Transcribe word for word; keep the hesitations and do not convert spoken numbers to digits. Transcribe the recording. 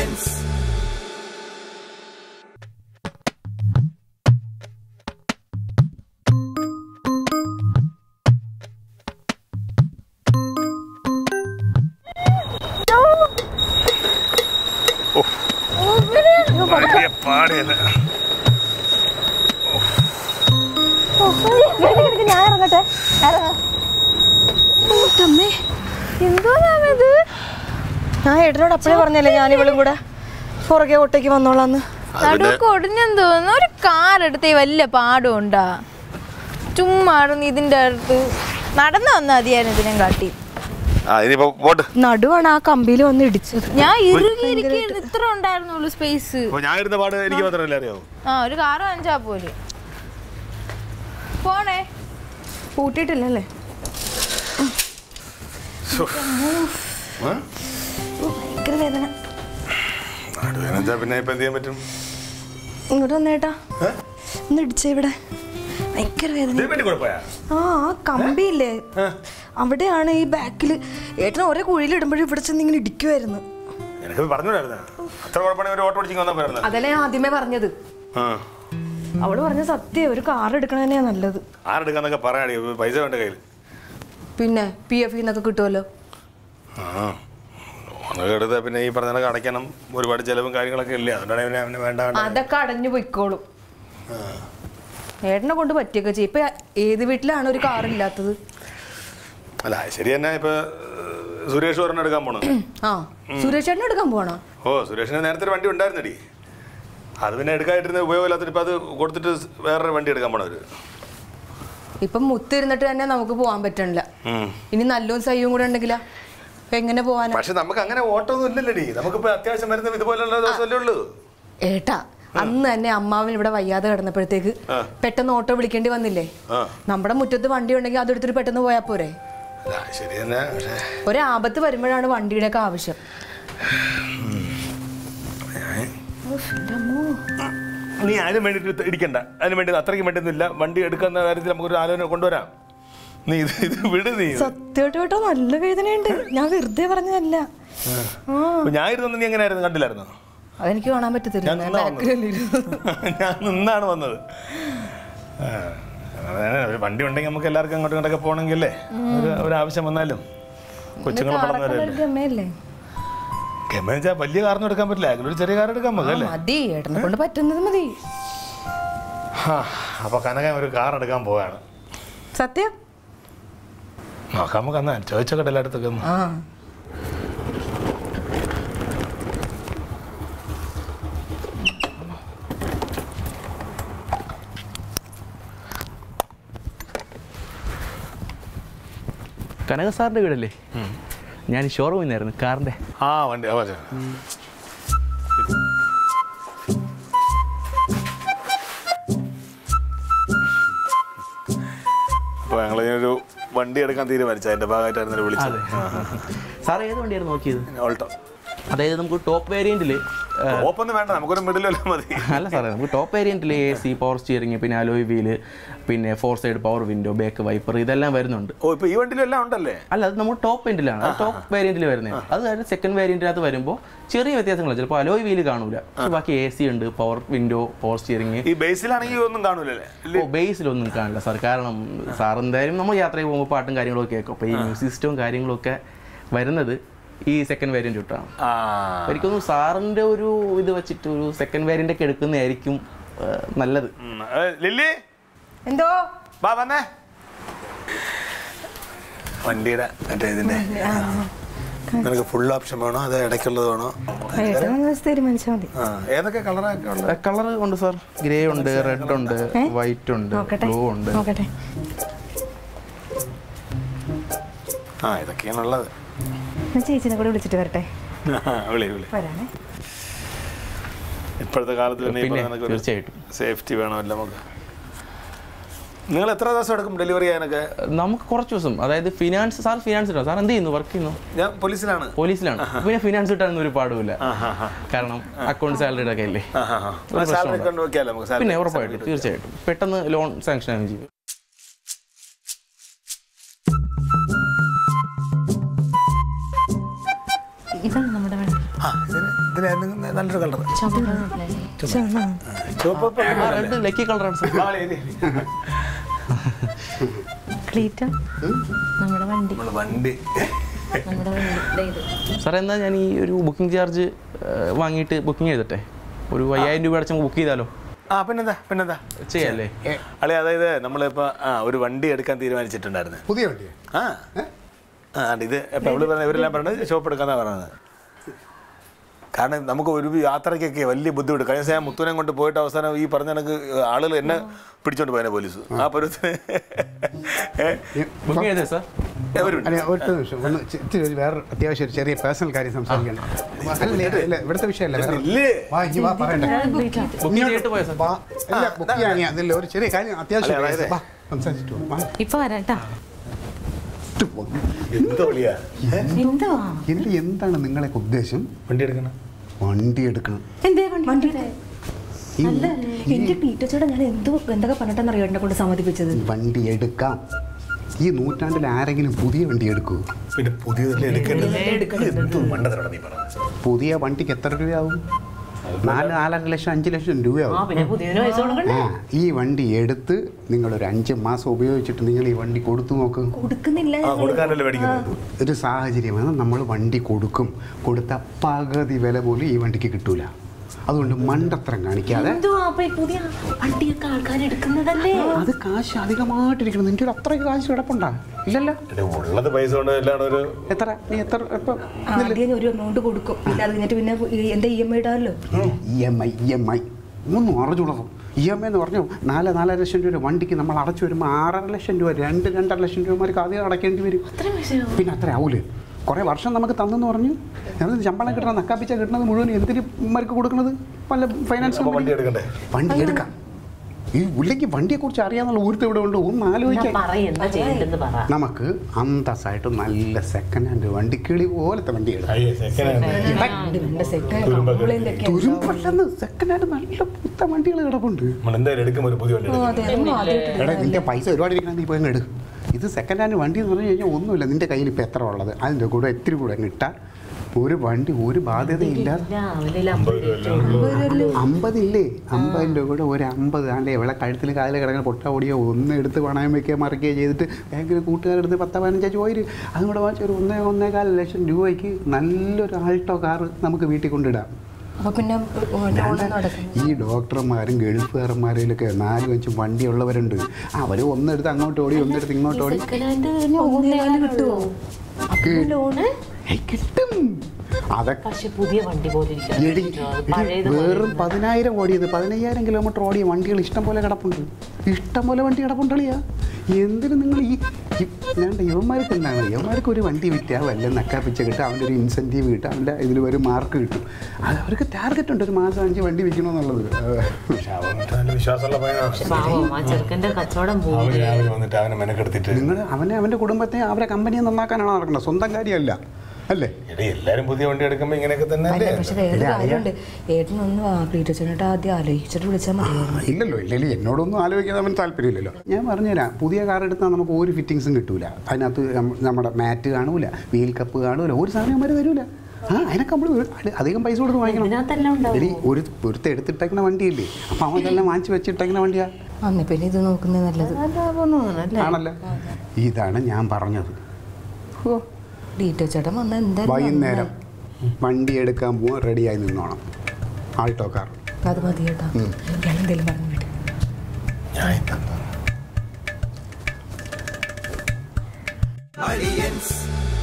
Aliyans. ഞാൻ ഏട്ടനോട് അപ്പഴേ പറഞ്ഞല്ലേ ഞാൻ ഇവളും കൂടെ പുറകെ ഓട്ടേക്ക് വന്നോളാന്ന്. നടുവൊക്കെ ഒടിഞ്ഞെന്ന് തോന്നുന്നു. ഒരു കാർ എടുത്ത് വലിയ പാടും ഉണ്ടാ. ചുമ്മാടുന്നു ഇതിന്റെ അടുത്ത് നടന്നു വന്ന മതിയായിരുന്നു ഇതിനെ കാട്ടി. നടുവാണ് ആ കമ്പിയിൽ വന്ന് ഇടിച്ചത്. ഞാൻ ഇറുകിയിരിക്കുന്നു. ഇത്ര ഉണ്ടായിരുന്നുള്ളൂ സ്പേസ്. ആ ഒരു കാറ് വാങ്ങിച്ചാ പോലെ പോണേ. കൂട്ടിയിട്ടില്ലല്ലേ? ഭയങ്കര വേദന. ഇങ്ങോട്ട് വന്നേട്ടാ, ഒന്ന് ഇടിച്ചേ. ഇവിടെ ഭയങ്കര വേദന. ആ ആ കമ്പിയില്ലേ അവിടെയാണ്. ഈ ബാക്കില് ഏട്ടൻ ഒരേ കുഴിയിൽ ഇടുമ്പോഴും ഇവിടെ ചെന്ന് ഇങ്ങനെ ഇടിക്കുമായിരുന്നു. അതല്ലേ ആദ്യമേ പറഞ്ഞത്. അവള് പറഞ്ഞ സത്യം, ഒരു കാർ എടുക്കണ തന്നെയാ നല്ലത്. പിന്നെ പി എഫ് എന്നൊക്കെ കിട്ടുമല്ലോ. പിന്നെ ഈ പറഞ്ഞ അടയ്ക്കണം, ഒരുപാട് ചെലവും കാര്യങ്ങളൊക്കെ ഇല്ലേ, അതുകൊണ്ടാണ് വേണ്ട. അതൊക്കെ അടഞ്ഞു പോയിക്കോളും. ഏട്ടനെ കൊണ്ട് പറ്റിയൊക്കെ ചെയ്യും. ഇപ്പൊ ഏത് വീട്ടിലാണ് ഒരു കാർ ഇല്ലാത്തത്? അല്ല ശരി തന്നെ. ഇപ്പൊ സുരേഷ് ഒരെണ്ണം എടുക്കാൻ പോണോ? ആ സുരേഷ് ചേട്ടനെ എടുക്കാൻ പോണോ? ഓ സുരേഷിന് നേരത്തെ ഒരു വണ്ടി ഉണ്ടായിരുന്നടി, അത് പിന്നെ എടുക്കാതിരുന്ന ഉപയോഗമില്ലാത്ത. ഇപ്പൊ അത് കൊടുത്തിട്ട് വേറൊരു വണ്ടി എടുക്കാൻ പോണവര്. ഇപ്പം മുത്തിരുന്നിട്ട് തന്നെ നമുക്ക് പോവാൻ പറ്റണില്ല. ഇനി നല്ലൊരു സയ്യും കൂടെ ഉണ്ടെങ്കിലാ എങ്ങനെ പോവാനാ? പക്ഷെ നമുക്ക് അങ്ങനെ ഓട്ടമൊന്നും ഇല്ലല്ലോടി. നമുക്കിപ്പോ അത്യാവശ്യം വരുന്ന ഇതുപോലുള്ള ദിവസമല്ലേ ഉള്ളൂ. ഏട്ടാ അന്ന് തന്നെ അമ്മാവൻ ഇവിടെ വയ്യാതെ കിടന്നപ്പോഴത്തേക്ക് പെട്ടെന്ന് ഓട്ടോ വിളിക്കേണ്ടി വന്നില്ലേ? നമ്മുടെ മുറ്റത്ത് വണ്ടി ഉണ്ടെങ്കിൽ അതെടുത്തിട്ട് പെട്ടെന്ന് പോയാ പോരെ? ഒരാപത്ത് വരുമ്പോഴാണ് വണ്ടിയുടെ ഒക്കെ ആവശ്യം. നീ അതിന് വേണ്ടിട്ട് ഇടിക്കണ്ട. അതിന് വേണ്ടി അത്രയ്ക്ക് വേണ്ടിയൊന്നുമില്ല. വണ്ടി എടുക്കുന്ന കാര്യത്തിൽ നമുക്കൊരു ആലോചന കൊണ്ടുവരാം. നീ ഇത് ഇത് വിട്. നീ സത്യമായിട്ട് കേട്ടോ നല്ല വേദനയുണ്ട്. ഞാൻ വെറുതെ പറഞ്ഞതല്ല. ഞാൻ ഇരുന്ന് നീ എങ്ങനെയായിരുന്നു? കണ്ടില്ലായിരുന്നോ? അതെനിക്ക് കാണാൻ പറ്റത്തില്ല. ഞാൻ നിന്നാണ് വന്നത്. ഒരു വണ്ടി ഉണ്ടെങ്കിൽ നമുക്ക് എല്ലാവർക്കും അങ്ങോട്ടും ഇങ്ങോട്ടൊക്കെ പോകണമെങ്കിലേ ഒരു ആവശ്യം വന്നാലും കൊച്ചുങ്ങൾ വളർന്നവരല്ലേ. ഗമ വെച്ചാൽ വലിയ കാറൊന്നും എടുക്കാൻ പറ്റില്ല. ഒരു ചെറിയ കാർ എടുക്കാൻ മതി. ഏട്ടനെ കൊണ്ട് പറ്റുന്നത് മതി. അപ്പൊ കനക ഒരു കാർ എടുക്കാൻ പോവാണ്. സത്യം നോക്കാം. നമുക്ക് എന്നാ ചോദിച്ചോട്ടെ എല്ലായിടത്തൊക്കെ. കനക സാറിന്റെ വീടല്ലേ? ഞാൻ ഷോറൂമിൽ നിന്നായിരുന്നു കാറിന്റെ. ആ വണ്ടി അപ്പൊ ഞങ്ങളിങ്ങനൊരു വണ്ടി എടുക്കാൻ തീരുമാനിച്ചു. അതിന്റെ ഭാഗമായിട്ടായിരുന്നു വിളിച്ചത്. സാർ ഏത് വണ്ടിയായിരുന്നു നോക്കിയത്? ഓൾട്ടോ. അതായത് നമുക്ക് ടോപ്പ് വേരിയന്റിൽ ടോപ്പൊന്നും വേണ്ട, നമുക്കൊരു മിഡിലല്ല മതി. അല്ല സാറേ, നമുക്ക് ടോപ്പ് വേരിയന്റിൽ എ സി, പവർ സ്റ്റിയറിംഗ്, പിന്നെ അലോയ് വീല്, പിന്നെ four side power window, back wiper, ഇതെല്ലാം വരുന്നുണ്ട്. ഓ ഇപ്പൊ ഈ വണ്ടിയിലെല്ലാം ഉണ്ടല്ലേ? അല്ല, അത് നമ്മൾ ടോപ്പ് എൻഡിലാണ്. ടോപ്പ് വേരിയന്റിൽ വരുന്നത്. അത് കഴിഞ്ഞ് സെക്കൻഡ് വേരിയന്റിനകത്ത് വരുമ്പോൾ ചെറിയ വ്യത്യാസങ്ങൾ. ചിലപ്പോൾ അലോയ് വീല് കാണൂല, ബാക്കി എ സി ഉണ്ട്, പവർ വിൻഡോ, പവർ സ്റ്റിയറിംഗ്. ഈ ബേസിലാണെങ്കിൽ ഒന്നും കാണൂലല്ലേ? ഓ ബേസിലൊന്നും കാണില്ല സാർ. കാരണം സാർ എന്തായാലും നമ്മൾ യാത്രയിൽ പോകുമ്പോൾ പാട്ടും കാര്യങ്ങളൊക്കെ കേൾക്കും. അപ്പോൾ ഈ മ്യൂസിക് സിസ്റ്റവും കാര്യങ്ങളൊക്കെ വരുന്നത് ഈ സെക്കൻഡ് വേരിയന്റ് ഇട്ടാണ്. എനിക്കൊന്നും സാറിന്റെ ഒരു ഇത് വെച്ചിട്ട് ഒരു സെക്കൻഡ് വേരിയന്റ് ഒക്കെ എടുക്കുന്നതായിരിക്കും നല്ലത്. എന്തോ വണ്ടിയുടെ മറ്റേ ഇതിന്റെ നിനക്ക് ഫുൾ ഓപ്ഷൻ വേണോ അതോ ഇടയ്ക്കുള്ളത് വേണോ? തീരുമാനിച്ചാൽ മതി. ഏതൊക്കെ കളറൊക്കെ? കളർ ഉണ്ട് സാർ. ഗ്രേ ഉണ്ട്, റെഡ് ഉണ്ട്, വൈറ്റ് ഉണ്ട്, ബ്ലൂ ഉണ്ട്. ആ ഇതൊക്കെയാണുള്ളത്. ചേച്ചിനെ കൂടെ വിളിച്ചിട്ട് വരട്ടെ. വരാനേ. ഇപ്പോഴത്തെ കാലത്ത് തീർച്ചയായിട്ടും സേഫ്റ്റി വേണമല്ലോ നമുക്ക്. നിങ്ങൾ എത്ര ദിവസം എടുക്കും ഡെലിവറി ചെയ്യാനൊക്കെ? നമുക്ക് കുറച്ച് ദിവസം. അതായത് ഫിനാൻസ്. സാർ ഫിനാൻസ് ഇട്ടോ? സാർ എന്ത് ചെയ്യുന്നു? വർക്ക് ചെയ്യുന്നു? ഞാൻ പോലീസിലാണ്. പോലീസിലാണ്. പിന്നെ ഫിനാൻസ് കിട്ടാനൊന്നും ഒരു പാടുമില്ല. കാരണം അക്കൗണ്ട് സാലറിയുടെ ഒക്കെ അല്ലേ. പിന്നെ ഉറപ്പായിട്ടും തീർച്ചയായിട്ടും പെട്ടെന്ന് ലോൺ സാങ്ഷൻ ആകുകയും ചെയ്യും. ഇതാണ് നമ്മുടെ വണ്ടി. ഇതിലായിരുന്നു നല്ലൊരു കളർ. ലക്കി കളറാണ് വണ്ടി. സാറേ എന്നാ ഞാൻ ഈ ഒരു ബുക്കിംഗ് ചാർജ് വാങ്ങിയിട്ട് ബുക്കിംഗ് ചെയ്തിട്ടെ ഒരു അയ്യായിരം രൂപ അടച്ച് ബുക്ക് ചെയ്താലോ? ആ പിന്നെന്താ പിന്നെന്താ ചെയ്യല്ലേ അളി. അതായത് നമ്മളിപ്പോൾ ആ ഒരു വണ്ടി എടുക്കാൻ തീരുമാനിച്ചിട്ടുണ്ടായിരുന്നു. പുതിയ വണ്ടി? ആ ആ ഇത് ഇപ്പം അവള് പറഞ്ഞ ഇവരെല്ലാം പറഞ്ഞത് ഷോപ്പ് എടുക്കാന്നാണ് പറഞ്ഞത്. കാരണം നമുക്ക് ഒരു യാത്രയ്ക്കൊക്കെ വലിയ ബുദ്ധിമുട്ട്. കഴിഞ്ഞ ദിവസം ഞാൻ മുത്തുനെ കൊണ്ട് പോയിട്ട് അവസാനം ഈ പറഞ്ഞ കണക്ക് ആളുകൾ എന്നെ പിടിച്ചോണ്ട് പോയനെ പോലീസ്. ആ പരുവത്തിന് ബുക്കിംഗ് ചെയ്തേ സാർ? ഒരു നിമിഷം ഒന്ന് വേറെ അത്യാവശ്യം ഒരു ചെറിയ പേഴ്സണൽ കാര്യം സംസാരിക്കണം. അല്ല ഇവിടുത്തെ വിഷയമല്ല, അതിൽ ഒരു ചെറിയ കാര്യം അത്യാവശ്യം സംസാരിച്ചിട്ട് ഇപ്പൊ വരാട്ടാ. എന്റെ എന്താണ് നിങ്ങളെ ഉദ്ദേശം? വണ്ടി എടുക്കണം. വണ്ടി എടുക്കണം. വണ്ടി എടുക്കാം. ഈ നൂറ്റാണ്ടിൽ ആരെങ്കിലും പുതിയ വണ്ടി എടുക്കൂ? പിന്നെ പുതിയ പുതിയ വണ്ടിക്ക് എത്ര രൂപയാവും? നാല് നാലര ലക്ഷം അഞ്ച് ലക്ഷം രൂപയാവും. ആ ഈ വണ്ടി എടുത്ത് നിങ്ങളൊരു അഞ്ച് മാസം ഉപയോഗിച്ചിട്ട് നിങ്ങൾ ഈ വണ്ടി കൊടുത്തു നോക്ക്. ഒരു സാഹചര്യമാണ് നമ്മൾ വണ്ടി കൊടുക്കും. കൊടുത്ത പകുതി വില പോലും ഈ വണ്ടിക്ക് കിട്ടൂല. അതുകൊണ്ട് മണ്ടത്തരം കാണിക്കാതെ. അത് കാശ് അധികമായിട്ടിരിക്കണം. നിന്റെ ഒരു അത്രയ്ക്ക് കാശ് കിടപ്പുണ്ടാ? ഇല്ലല്ലോ. ഉള്ളത് പൈസ കൊണ്ട് എത്ര നീ എത്ര ഒരു എമൗണ്ട് കൊടുക്കും. പിന്നെ അത് കഴിഞ്ഞിട്ട് പിന്നെ എന്താ ഇ എം ഐ ഇടാമല്ലോ. E M I E M I ഒന്നും അറിഞ്ഞുള്ളൂ. ഇ എം ഐ എന്ന് പറഞ്ഞു നാല് നാലര ലക്ഷം രൂപ വണ്ടിക്ക് നമ്മൾ അടച്ചു വരുമ്പോൾ ആറര ലക്ഷം രൂപ രണ്ട് രണ്ടര ലക്ഷം രൂപമാർക്ക് ആദ്യം അടയ്ക്കേണ്ടി വരും. പിന്നെ അത്ര ആവൂലേ? കുറേ വർഷം നമുക്ക് തന്നെന്ന് പറഞ്ഞു ശമ്പളം കിട്ടണം. നക്കാപ്പിച്ച കിട്ടുന്നത് മുഴുവൻ എന്തിന് മർക്ക് കൊടുക്കുന്നത്? പല ഫൈനാൻസ് വണ്ടി എടുക്കണ്ടേ? വണ്ടി എടുക്കാം. ഈ ഉള്ളിക്ക് വണ്ടിയെക്കുറിച്ച് അറിയാന്നുള്ള ഊർത്ത് ഇവിടെ ഉണ്ട്. ഒന്ന് ആലോചിക്കാം. നമുക്ക് അന്തസ്സായിട്ട് നല്ല സെക്കൻഡ് ഹാൻഡ് വണ്ടി, കിളി പോലത്തെ വണ്ടി എടുക്കാം. സെക്കൻഡ് ഹാൻഡ് നല്ല പുത്ത വണ്ടികൾ കിടപ്പുണ്ട്. എടാ നിന്റെ പൈസ ഒരുപാട് ഇരിക്കണം, നീ പോയി എടുക്കും. ഇത് സെക്കൻഡ് ഹാൻഡ് വണ്ടി എന്ന് പറഞ്ഞു കഴിഞ്ഞാൽ ഒന്നുമില്ല. നിന്റെ കയ്യിൽ ഇപ്പം എത്ര ഉള്ളത് അതിൻ്റെ കൂടെ എത്തിരി കൂടെ ഇട്ടാൽ ഒരു വണ്ടി ഒരു ബാധ്യതയില്ല. അമ്പതില്ലേ? അമ്പതിൻ്റെ രൂപ കൂടെ ഒരു അമ്പത് ആണ്ട് എവിടെ കഴുത്തിൽ കാലിൽ കിടക്കുന്ന പൊട്ട ഓടിയോ ഒന്ന് എടുത്ത് പണയം വയ്ക്കുക മറിക്കുകയോ ചെയ്തിട്ട് ബാങ്കിൽ കൂട്ടുകാരെടുത്ത് പത്ത് പതിനഞ്ചാ ചോര് അതും കൂടെ വാങ്ങിച്ച് ഒരു ഒന്നേ ഒന്നേകാൽ ലക്ഷം രൂപയ്ക്ക് നല്ലൊരു ആൾട്ടോ കാറ് നമുക്ക് വീട്ടിൽ കൊണ്ടിടാം. ഈ ഡോക്ടർമാരും ഗൾഫുകാരന്മാരിലൊക്കെ നാലും അഞ്ചും വണ്ടിയുള്ളവരുണ്ട്. അവർ ഒന്നെടുത്ത് അങ്ങോട്ട് ഓടി ഒന്നെടുത്ത് ഇങ്ങോട്ട് ഓടി കിട്ടും. അതൊക്കെ വെറും പതിനായിരം ഓടിയത് പതിനയ്യായിരം കിലോമീറ്റർ ഓടിയ വണ്ടികൾ ഇഷ്ടം പോലെ കിടപ്പുണ്ട്. ഇഷ്ടം പോലെ വണ്ടി കിടപ്പുണ്ടളിയാ. എന്തിന് നിങ്ങൾ ഈ ഞാൻ യുവന്മാർക്ക് എന്താണ് യുവന്മാർക്ക് ഒരു വണ്ടി വിറ്റാൽ വല്ല നക്കാപ്പിച്ച കിട്ടും. അവൻ്റെ ഒരു ഇൻസെൻറ്റീവ് കിട്ടും. അവൻ്റെ ഇതിൽ ഒരു മാർക്ക് കിട്ടും. അത് അവർക്ക് ടാർഗറ്റ് ഉണ്ട്. ഒരു മാസം അഞ്ച് വണ്ടി വിൽക്കണമെന്നുള്ളത്. നിങ്ങൾ അവനെ അവൻ്റെ കുടുംബത്തെ അവരെ കമ്പനിയെ നന്നാക്കാനാണ് നടക്കുന്നത്. സ്വന്തം കാര്യമല്ല അല്ലേ? എല്ലാരും പുതിയ വണ്ടി എടുക്കുമ്പോ ഇങ്ങനെയൊക്കെ തന്നെ. പക്ഷെ വേറെ കാര്യമുണ്ട്. ഏട്ടനൊന്ന് പ്രീതച്ചേട്ടാ ആദ്യം ആലോചിച്ചിട്ട് വിളിച്ചാൽ മതിയായിരുന്നു. ഇല്ലല്ലോ ഇല്ലല്ലോ എന്നോടൊന്നും ആലോചിക്കാൻ അവന് താല്പര്യമില്ലല്ലോ. ഞാൻ പറഞ്ഞുതരാം. പുതിയ കാർ എടുത്താൽ നമുക്ക് ഒരു ഫിറ്റിങ്സും കിട്ടൂല. അതിനകത്ത് നമ്മുടെ മാറ്റ് കാണൂല, വീൽ കപ്പ് കാണൂല, ഒരു സാധനം അവര് തരൂല. ആ അതിനൊക്കെ നമ്മൾ അധികം പൈസ കൊടുത്ത് വാങ്ങിക്കണം. ഇനി ഒരു ഒരുത്ത എടുത്തിട്ടേക്കുന്ന വണ്ടിയില്ലേ, അപ്പം അവനെല്ലാം വാങ്ങിച്ച് വെച്ചിട്ടേക്കുന്ന വണ്ടിയാ. അന്ന് പിന്നെ ഇത് നോക്കുന്നത് നല്ലത് ആണല്ലോ. ഇതാണ് ഞാൻ പറഞ്ഞത്. ചേട്ടൻ വന്ന എന്താ വൈകുന്നേരം വണ്ടി എടുക്കാൻ പോവാൻ റെഡിയായി നിന്നോണം. ആൾട്ടോ കാർ അത് മതി കേട്ടോ. ഞാൻ എന്തെങ്കിലും പറഞ്ഞു വിട്ടു. Aliyans.